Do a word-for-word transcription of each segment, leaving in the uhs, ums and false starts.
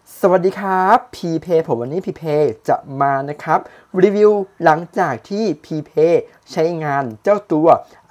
สวัสดีครับพีเพผมวันนี้พีเพจะมานะครับรีวิวหลังจากที่พีเพใช้งานเจ้าตัว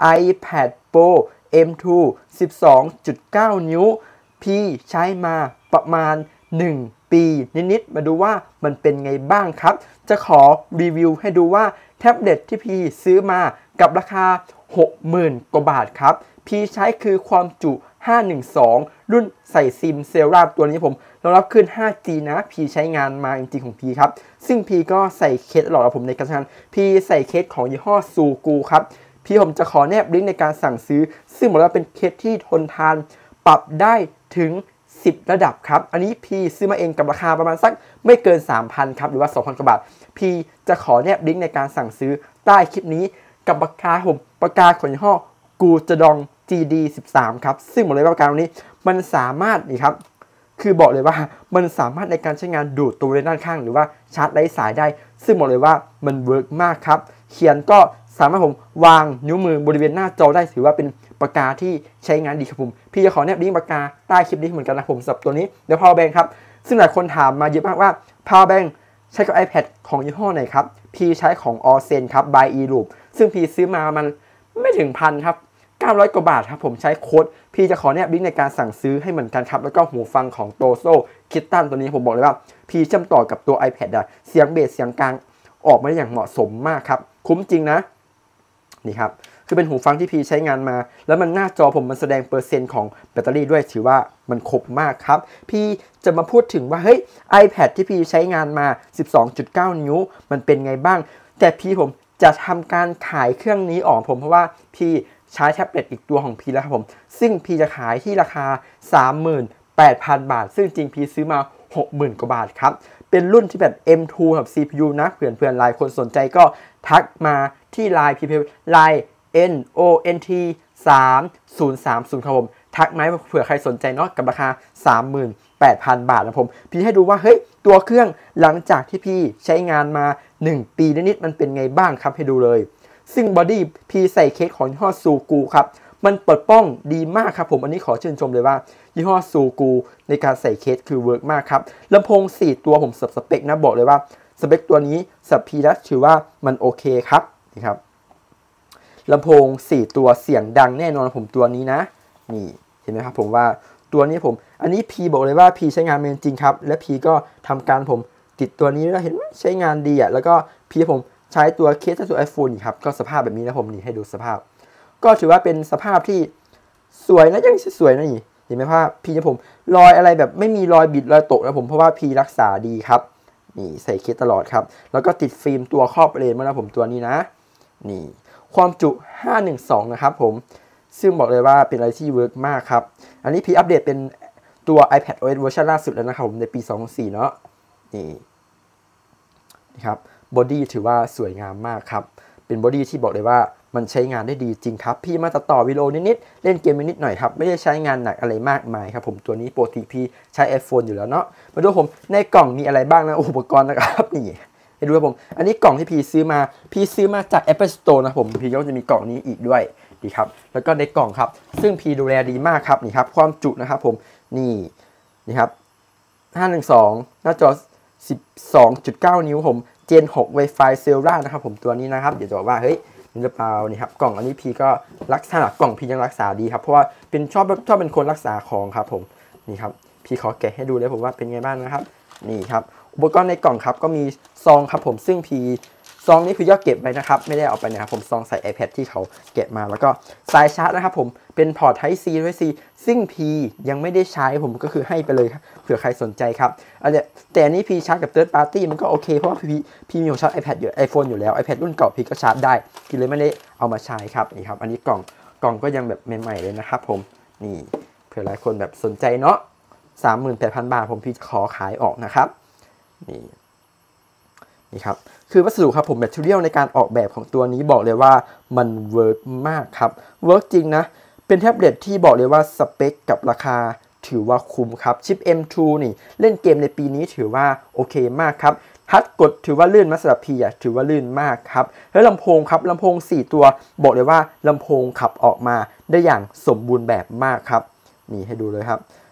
iPad Pro เอ็ม ทู สิบสองจุดเก้า นิ้วพีใช้มาประมาณหนึ่งปีนิดๆมาดูว่ามันเป็นไงบ้างครับจะขอรีวิวให้ดูว่าแท็บเล็ตที่พีซื้อมากับราคา หกหมื่น กว่าบาทครับพีใช้คือความจุห้าหนึ่งสองรุ่นใส่ซิมเซราตัวนี้ผมรองรับขึ้น ห้าจี นะพีใช้งานมาจริงๆของพีครับซึ่งพีก็ใส่เคสตลอดผมในการใช้งานพีใส่เคสของยี่ห้อซูกูครับพีผมจะขอแนบลิงก์ในการสั่งซื้อซึ่งบอกว่าเป็นเคสที่ทนทานปรับได้ถึงสิบระดับครับอันนี้พีซื้อมาเองกับราคาประมาณสักไม่เกิน สามพัน ครับหรือว่า สองพัน กว่าบาทพีจะขอแนบลิงก์ในการสั่งซื้อใต้คลิปนี้กับปากกาผมปากกาของยี่ห้อกูจะดอง จี ดี สิบสาม ครับซึ่งบอกเลยว่าปากกาตรงนี้มันสามารถนี่ครับคือบอกเลยว่ามันสามารถในการใช้งานดูดตัวเลนด้านข้างหรือว่าชาร์จไร้สายได้ซึ่งบอกเลยว่ามันเวิร์กมากครับเขียนก็สามารถผมวางนิ้วมือบริเวณหน้าจอได้ถือว่าเป็นปากกาที่ใช้งานดีครับผมพี่จะขอแนบลิงก์ปากกาใต้คลิปนี้เหมือนกันนะผมสำหรับตัวนี้เดี๋ยว power bank ครับซึ่งหลายคนถามมาเยอะมากว่า power bank ใช้กับ iPad ของยี่ห้อไหนครับพี่ใช้ของ Orsen ครับ by eLoop ซึ่งพี่ซื้อมามันไม่ถึงพันครับเก้าร้อยกว่าบาทครับผมใช้โค้ดพี่จะขอแนบลิงก์ในการสั่งซื้อให้เหมือนกันครับแล้วก็หูฟังของโตโซคิตตันตัวนี้ผมบอกเลยว่าพี่เชื่อมต่อกับตัว iPad ได้เสียงเบสเสียงกลางออกมาได้อย่างเหมาะสมมากครับคุ้มจริงนะนี่ครับคือเป็นหูฟังที่พี่ใช้งานมาแล้วมันหน้าจอผมมันแสดงเปอร์เซ็นต์ของแบตเตอรี่ด้วยถือว่ามันครบมากครับพี่จะมาพูดถึงว่าเฮ้ย iPad ที่พี่ใช้งานมา สิบสองจุดเก้า นิ้วมันเป็นไงบ้างแต่พี่ผมจะทำการขายเครื่องนี้ออกผมเพราะว่าพี่ใช้แท็บเล็ตอีกตัวของพีแล้วครับผมซึ่งพีจะขายที่ราคา สามหมื่นแปดพัน บาทซึ่งจริงพีซื้อมา หกหมื่น กว่าบาทครับเป็นรุ่นที่แบบ เอ็ม ทู กับ ซี พี ยู นะเพื่อนๆหลายคนสนใจก็ทักมาที่ ไลน์ พี พี ไลน์ เอ็น โอ เอ็น ที สามศูนย์สามศูนย์ ครับผมทักมาเผื่อใครสนใจเนาะกับราคา สามหมื่นแปดพัน บาทนะผมพี่ให้ดูว่าเฮ้ยตัวเครื่องหลังจากที่พี่ใช้งานมาหนึ่งปีนิดๆมันเป็นไงบ้างครับให้ดูเลยซึ่งบอดี้พีใส่เคสของยี่ห้อซูกูครับมันเปิดป้องดีมากครับผมอันนี้ขอชื่นชมเลยว่ายี่ห้อซูกูในการใส่เคสคือเวิร์กมากครับลำโพงสี่ตัวผมสับสเปคนะบอกเลยว่าสเปคตัวนี้สับพีแล้วถือว่ามันโอเคครับนี่ครับลำโพงสี่ตัวเสียงดังแน่นอนผมตัวนี้นะนี่เห็นไหมครับผมว่าตัวนี้ผมอันนี้พีบอกเลยว่าพีใช้งานเป็นจริงครับและพีก็ทำการผมติดตัวนี้แล้วเห็นใช้งานดีอ่ะแล้วก็พีผมใช้ตัวเคสตัว iPhone ครับก็สภาพแบบนี้นะผมนี่ให้ดูสภาพก็ถือว่าเป็นสภาพที่สวยนะยังสวยนะนี่เห็นไหมภาพพีจะผมรอยอะไรแบบไม่มีรอยบิดรอยตกนะผมเพราะว่าพีรักษาดีครับนี่ใส่เคสตลอดครับแล้วก็ติดฟิล์มตัวครอบเลนมาแล้วผมตัวนี้นะนี่ความจุห้าหนึ่งสองนะครับผมซึ่งบอกเลยว่าเป็นอะไรที่เวิร์กมากครับอันนี้พีอัปเดตเป็นตัว iPad โอ เอส เวอร์ชันล่าสุดแล้วนะครับผมในปีสองพันสี่เนาะนี่นี่ครับบอดี้ถือว่าสวยงามมากครับเป็นบอดี้ที่บอกเลยว่ามันใช้งานได้ดีจริงครับพี่มาตัดต่อวิดีโอนิดๆเล่นเกมนิดหน่อยครับไม่ได้ใช้งานหนักอะไรมากมายครับผมตัวนี้ปกติพี่ใช้ iPhone อยู่แล้วเนาะมาดูผมในกล่องมีอะไรบ้างนะอุปกรณ์นะครับนี่ให้ดูครับผมอันนี้กล่องที่พี่ซื้อมาพี่ซื้อมาจาก Apple Store นะผมพี่ก็จะมีกล่องนี้อีกด้วยดีครับแล้วก็ในกล่องครับซึ่งพี่ดูแลดีมากครับนี่ครับความจุนะครับผมนี่นี่ครับห้าหนึ่งสองหน้าจอ สิบสองจุดเก้า นิ้วผมเจนหก Wi-Fi Sierra นะครับผมตัวนี้นะครับเดี๋ยวจะบอกว่าเฮ้ยนี่หรือเปล่านี่ครับกล่องอันนี้พี่ก็รักษากล่องพี่ยังรักษาดีครับเพราะว่าเป็นชอบชอบเป็นคนรักษาของครับผมนี่ครับพี่ขอแกะให้ดูเลยผมว่าเป็นไงบ้างนะครับนี่ครับอุปกรณ์ในกล่องครับก็มีซองครับผมซึ่งพี่ซองนี้พี่ก็เก็บไว้นะครับไม่ได้เอาไปนะครับผมซองใส่ iPad ที่เขาแกะมาแล้วก็สายชาร์จนะครับผมเป็นพอร์ต Type C Type C ซึ่งพียังไม่ได้ใช้ผมก็คือให้ไปเลยครับเผื่อใครสนใจครับอันเนี้ยแต่อันนี้พีชาร์จกับ Third Party มันก็โอเคเพราะว่าพีพีมีของชาร์จ iPad อยู่ iPhone อยู่แล้ว iPad รุ่นเก่าพีก็ชาร์จได้พีเลยไม่ได้เอามาใช้ครับนี่ครับอันนี้กล่องกล่องก็ยังแบบใหม่ๆเลยนะครับผมนี่เผื่อหลายคนแบบสนใจเนาะ สามหมื่นแปดพัน บาทผมพี่ขอขายออกนะครับนี่นี่ครับคือวัสดุครับผมแมทเทียลในการออกแบบของตัวนี้บอกเลยว่ามันเวิร์กมากครับเวิร์กจริงนะเป็นแท็บเล็ตที่บอกเลยว่าสเปคกับราคาถือว่าคุ้มครับชิป เอ็ม ทู นี่เล่นเกมในปีนี้ถือว่าโอเคมากครับทัดกดถือว่าลื่นมาสำหรับพีอ่ะถือว่าลื่นมากครับแล้วลำโพงครับลำโพงสี่ตัวบอกเลยว่าลำโพงขับออกมาได้อย่างสมบูรณ์แบบมากครับนี่ให้ดูเลยครับ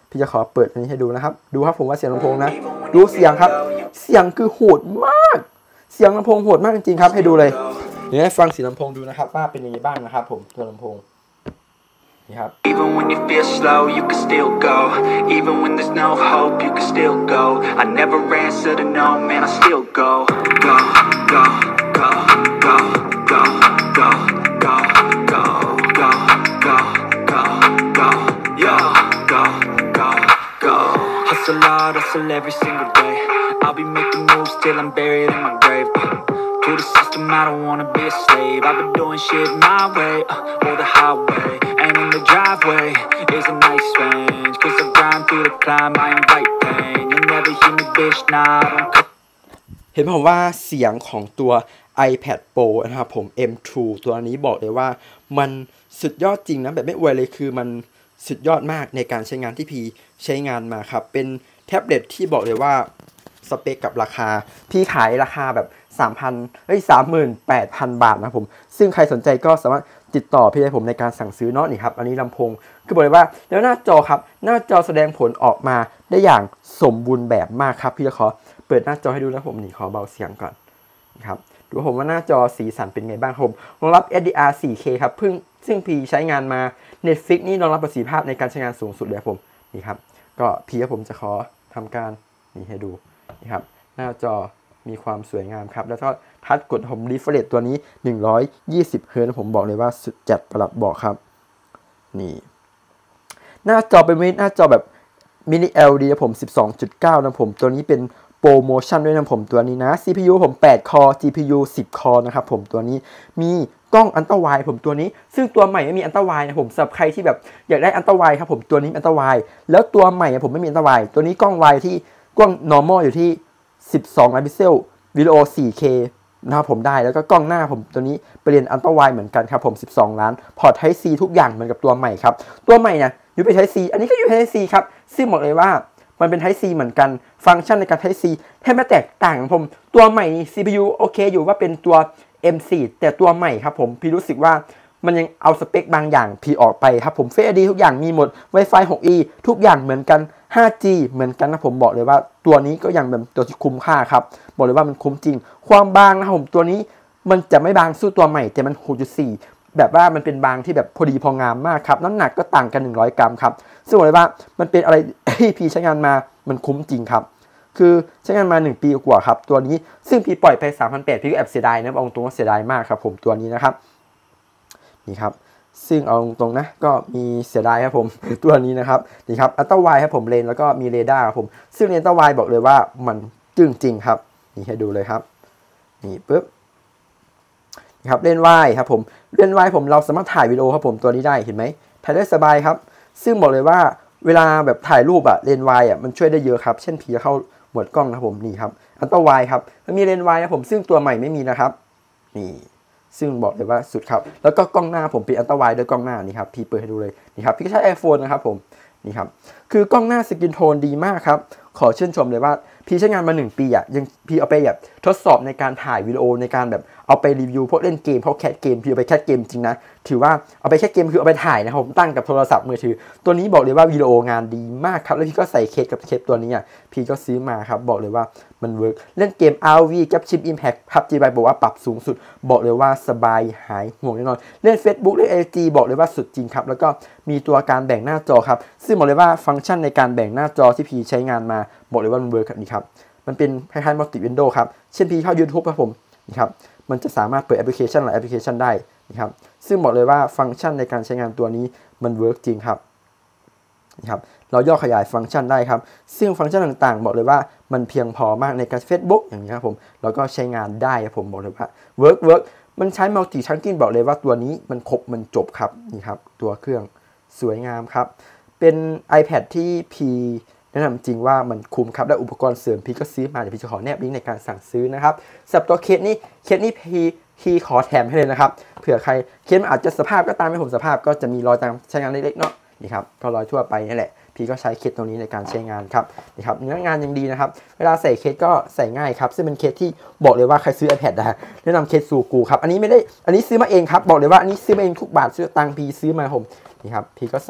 พี่จะขอเปิดอันนี้ให้ดูนะครับดูครับผมว่าเสียงลำโพงนะดูเสียงครับเสียงคือโหดมากเสียงลำโพงโหดมากจริงๆครับให้ดูเลยเดี๋ยวให้ฟังเสียงลำโพงดูนะครับว่าเป็นยังไงบ้างนะครับผมตัวลำโพงนี่ครับ Even when you feel slow you can still go Even when there's no hope you can still go I never answer to no man I still go Go, go, go, go, go, go, go, go, go, go, go, go, yo, go, go, go Hustle hard, hustle every single day I'll be making moves till I'm buried in my grave To the system I don't wanna be a slave I've been doing shit my way uh, or the highway And in the driveway is a nice range Cause I grind through the climb, I invite pain You never hear me bitch, nah, I don't cut เห็นผมว่าเสียงของตัว iPad Pro นะครับผม เอ็ม ทู ตัวนี้บอกเลยว่ามันสุดยอดจริงนะแบบไม่อวยเลยคือมันสุดยอดมากในการใช้งานที่พี่ใช้งานมาครับเป็นแท็บเล็ตที่บอกเลยว่าสเปคกับราคาพี่ขายราคาแบบ สามพัน เอ้ย สามหมื่นแปดพัน บาทนะผมซึ่งใครสนใจก็สามารถติดต่อพี่ได้ผมในการสั่งซื้อเนาะนี่ครับอันนี้ลำโพงคือบอกเลยว่าแล้วหน้าจอครับหน้าจอแสดงผลออกมาได้อย่างสมบูรณ์แบบมากครับพี่จะขอเปิดหน้าจอให้ดูนะผมนี่ขอเบาเสียงก่อนนะครับดูผมว่าหน้าจอสีสันเป็นไงบ้างผมรองรับ เอช ดี อาร์ โฟร์ เค ครับเพิ่งซึ่งพี่ใช้งานมา Netflix นี่รองรับประสิทธิภาพในการใช้งานสูงสุดเลยผมนี่ครับก็พี่ผมจะขอทำการนี่ให้ดูนี่ครับหน้าจอมีความสวยงามครับแล้วก็ทัชกดผม refresh ตัวนี้หนึ่งร้อยยี่สิบเฮิร์ตซ์ผมบอกเลยว่าสุดจัดประหลัดบอกครับนี่หน้าจอเป็นหน้าจอแบบมินิ แอล อี ดี นะผม สิบสองจุดเก้า นะผมตัวนี้เป็นโปรโมชั่นด้วยนะผมตัวนี้นะ ซี พี ยู ผมแปดคอ จี พี ยู สิบคอนะครับผมตัวนี้มีกล้องอัลตร้าไวด์ผมตัวนี้ซึ่งตัวใหม่ไม่มีอัลตร้าไวด์นะผมสำหรับใครที่แบบอยากได้อัลตร้าไวด์ครับผมตัวนี้อัลตร้าไวด์แล้วตัวใหม่ผมไม่มีอัลตร้าไวด์ตัวนี้กล้องไวด์ที่กล้อง normal อยู่ที่สิบสองล้านพิกเซลวิดีโอ โฟร์เค นะครับผมได้แล้วก็กล้องหน้าผมตัวนี้เปลี่ยนอัลตร้าไวด์เหมือนกันครับผมสิบสองล้านพอร์ต Type C ทุกอย่างเหมือนกับตัวใหม่ครับตัวใหม่เนี่ยอยู่เป็น Type C อันนี้ก็อยู่ Type C ครับซึ่งบอกเลยว่ามันเป็น Type C เหมือนกันฟังก์ชันในการ Type C แทบไม่แตกต่างผมตัวใหม่ ซี พี ยู โอเคอยู่ว่าเป็นตัว เอ็ม โฟร์ แต่ตัวใหม่ครับผมพี่รู้สึกว่ามันยังเอาสเปคบางอย่างพี่ออกไปครับผม Face ไอ ดี ทุกอย่างมีหมด Wi-Fi หก อี ทุกอย่างเหมือนกัน ห้าจี เหมือนกันนะผมบอกเลยว่าตัวนี้ก็ยังเป็นตัวที่คุ้มค่าครับบอกเลยว่ามันคุ้มจริงความบางนะผมตัวนี้มันจะไม่บางสู้ตัวใหม่แต่มัน หกจุดสี่ แบบว่ามันเป็นบางที่แบบพอดีพองามมากครับน้ำหนักก็ต่างกันหนึ่งร้อยกรัมครับซึ่งบอกเลยว่ามันเป็นอะไรที่พี่ใช้งานมามันคุ้มจริงครับคือใช้งานมาหนึ่งปีกว่าครับตัวนี้ซึ่งพี่ปล่อยไป สามพันแปดร้อย พี่ก็แอบเสียดายนะเอาตรงว่าเสียดายมากครับผมตัวนี้นะครับนี่ครับซึ่งเอาตรงๆนะก็มีเสียดายครับผมตัวนี้นะครับนี่ครับอัลตร้าไวด์ครับผมเลนแล้วก็มีเรดาร์ครับผมซึ่งเลนอัลตร้าไวด์บอกเลยว่ามันจึ้งจริงครับนี่ให้ดูเลยครับนี่ปึ๊บนี่ครับเลนไวด์ครับผมเลนไวด์ผมเราสามารถถ่ายวิดีโอครับผมตัวนี้ได้เห็นไหมถ่ายได้สบายครับซึ่งบอกเลยว่าเวลาแบบถ่ายรูปอะเลนไวด์อะมันช่วยได้เยอะครับเช่นผีเข้าหมวดกล้องนะครับผมนี่ครับอัลตร้าไวด์ครับมันมีเลนไวด์นะผมซึ่งตัวใหม่ไม่มีนะครับนี่ซึ่งบอกเลยว่าสุดครับแล้วก็กล้องหน้าผมเป็นอัลตร้าไวด์ด้วยกล้องหน้านี่ครับพี่เปิดให้ดูเลยนี่ครับพี่ก็ใช้ iPhone นะครับผมนี่ครับคือกล้องหน้าสกินโทนดีมากครับขอชื่นชมเลยว่าพี่ใช้งานมาหนึ่งปีอ่ะยังพี่เอาไปแบบทดสอบในการถ่ายวิดีโอในการแบบเอาไปรีวิวพวกเล่นเกมพวกแคสเกมพี่เอาไปแคสเกมจริงนะถือว่าเอาไปแคสเกมคือเอาไปถ่ายนะครับผมตั้งกับโทรศัพท์มือถือตัวนี้บอกเลยว่าวิดีโองานดีมากครับแล้วพี่ก็ใส่เคสกับเคสตัวนี้อ่ะพี่ก็ซื้อมาครับบอกเลยว่ามันเวิร์กเล่นเกม อาร์ วี กับชิป Impact พับ จี บอกว่าปรับสูงสุดบอกเลยว่าสบายหายห่วงแน่นอนเล่น Facebook เล่น ไอ จี บอกเลยว่าสุดจริงครับแล้วก็มีตัวการแบ่งหน้าจอครับซึ่งบอกเลยว่าฟังก์ชันในการแบ่งหน้าจอที่พี่ใช้งานมาบอกเลยว่ามันเวิร์กนี่ครับมันเป็นคล้ายๆ multi window ครับเช่นพี่เข้า YouTube ครับผมนี่ครับมันจะสามารถเปิดแอปพลิเคชันหลายแอปพลิเคชันได้นี่ครับซึ่งบอกเลยว่าฟังก์ชันในการใช้งานตัวนี้มันเวิร์กจริงครับนี่ครับเราย่อขยายฟังก์ชันได้ครับซึ่งฟังก์ชันต่างๆบอกเลยว่ามันเพียงพอมากในการ Facebook อย่างนี้ครับผมแล้วก็ใช้งานได้ครับผมบอกเลยว่าเวิร์กเวิร์กมันใช้ multi tasking บอกเลยว่าตัวนี้มันครบมันจบครับนี่ครับตัวเครื่องสวยงามครับเป็น iPad ที่พีแนะนำจริงว่ามันคุ้มครับและอุปกรณ์เสริมพี่ก็ซื้อมาเดี๋ยวพี่จะขอแนบลิงก์ในการสั่งซื้อนะครับสำหรับตัวเคสนี้เคสนี้พี่พี่ขอแถมให้เลยนะครับเผื่อใครเคสมันอาจจะสภาพก็ตามให้ผมสภาพก็จะมีรอยตามใช้งานเล็กๆเนาะนี่ครับก็รอยทั่วไปนี่แหละพี่ก็ใช้เคสตรงนี้ในการใช้งานครับนี่ครับเนื้องานยังดีนะครับเวลาใส่เคสก็ใส่ง่ายครับซึ่งเป็นเคสที่บอกเลยว่าใครซื้อ iPad ได้แนะนำเคสซูกูครับอันนี้ไม่ได้อันนี้ซื้อมาเองครับบอกเลยว่าอันนี้ซื้อมาเองทุกบาทซื้อตังค์พี่ซื้อมาผมนี่ครับพี่ก็ใส่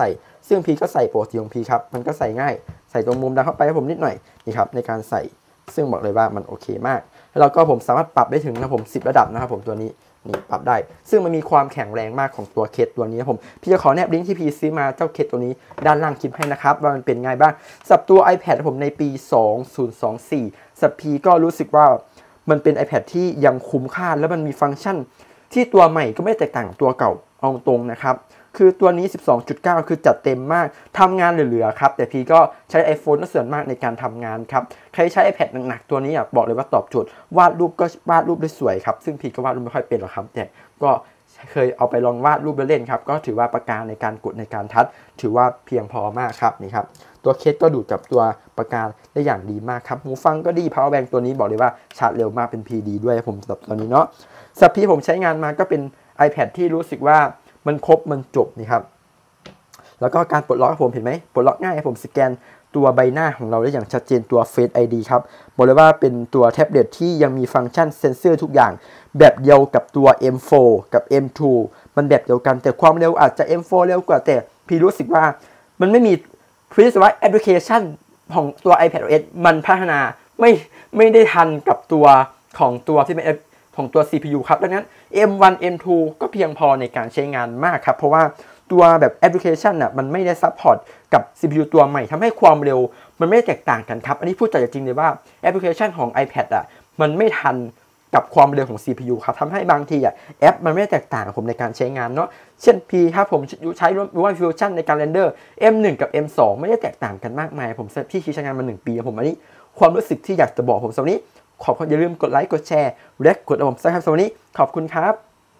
ซึ่งพีก็ใส่ปกติของพีครับมันก็ใส่ง่ายใส่ตรงมุมดันเข้าไปให้ผมนิดหน่อยนี่ครับในการใส่ซึ่งบอกเลยว่ามันโอเคมากแล้วก็ผมสามารถปรับได้ถึงนะผมสิบระดับนะครับผมตัวนี้นี่ปรับได้ซึ่งมันมีความแข็งแรงมากของตัวเคสตัวนี้นะผมพี่จะขอแนบลิงก์ที่พีซื้อมาเจ้าเคสตัวนี้ด้านล่างคลิปให้นะครับว่ามันเป็นไงบ้างสำหรับตัว iPad ผมในปีสองพันยี่สิบสี่สับพีก็รู้สึกว่ามันเป็น iPad ที่ยังคุ้มค่าและมันมีฟังก์ชันที่ตัวใหม่ก็ไม่แตกต่างกับตัวเก่าเอาตรงนะครับคือตัวนี้ สิบสองจุดเก้า คือจัดเต็มมากทำงานเหลือๆครับแต่พี่ก็ใช้ iPhone ส่วนมากในการทำงานครับใครใช้ iPad หนักๆตัวนี้อยากบอกเลยว่าตอบโจทย์วาดรูปก็วาดรูปได้สวยครับซึ่งพี่ก็วาดรูปไม่ค่อยเป็นหรอกครับแต่ก็เคยเอาไปลองวาดรูปเล่นๆครับก็ถือว่าปากกาในการกดในการทัชถือว่าเพียงพอมากครับนี่ครับตัวเคสก็ดูดกับตัวปากกาได้อย่างดีมากครับหูฟังก็ดี power bank ตัวนี้บอกเลยว่าชาร์จเร็วมากเป็น พี ดี ด้วยผมสำหรับตัวนี้เนาะสับพี่ผมใช้งานมาก็เป็น iPad ที่รู้สึกว่ามันครบมันจบนี่ครับแล้วก็การปลดล็อกผมเห็นไหมปลดล็อกง่ายผมสแกนตัวใบหน้าของเราได้อย่างชัดเจนตัว Face ไอ ดี ครับบอกเลยว่าเป็นตัวแท็บเล็ตที่ยังมีฟังก์ชันเซ็นเซอร์ทุกอย่างแบบเดียวกับตัว เอ็ม โฟร์ กับ เอ็ม ทู มันแบบเดียวกันแต่ความเร็วอาจจะ เอ็ม โฟร์ เร็วกว่าแต่พี่รู้สึกว่ามันไม่มีพี่รู้สึกว่าแอปพลิเคชันของตัว iPadOS มันพัฒนาไม่ไม่ได้ทันกับตัวของตัวที่เป็นของตัว ซี พี ยู ครับดังนั้น เอ็ม วัน เอ็ม ทู ก็เพียงพอในการใช้งานมากครับเพราะว่าตัวแบบแอปพลิเคชันน่ะมันไม่ได้ซัพพอร์ตกับ ซี พี ยู ตัวใหม่ทำให้ความเร็วมันไม่แตกต่างกันครับอันนี้พูดจากจริงเลยว่าแอปพลิเคชันของ iPad อ่ะมันไม่ทันกับความเร็วของ ซี พี ยู ครับทำให้บางทีอ่ะแอปมันไม่แตกต่างกับผมในการใช้งานเนาะเช่น P ครับผมใช้รู้ว่า Fusion ในการเรนเดอร์ เอ็ม หนึ่ง กับ เอ็ม สอง ไม่ได้แตกต่างกันมากมายผมที่ใช้งานมาหนึ่งปีผมอันนี้ความรู้สึกที่อยากจะบอกผมสำหรับนี้ขอบคุณอย่าลืมกดไลค์กดแชร์และกดติดตามผมซับสไครบ์สำหรับนี้ขอบคุณครับ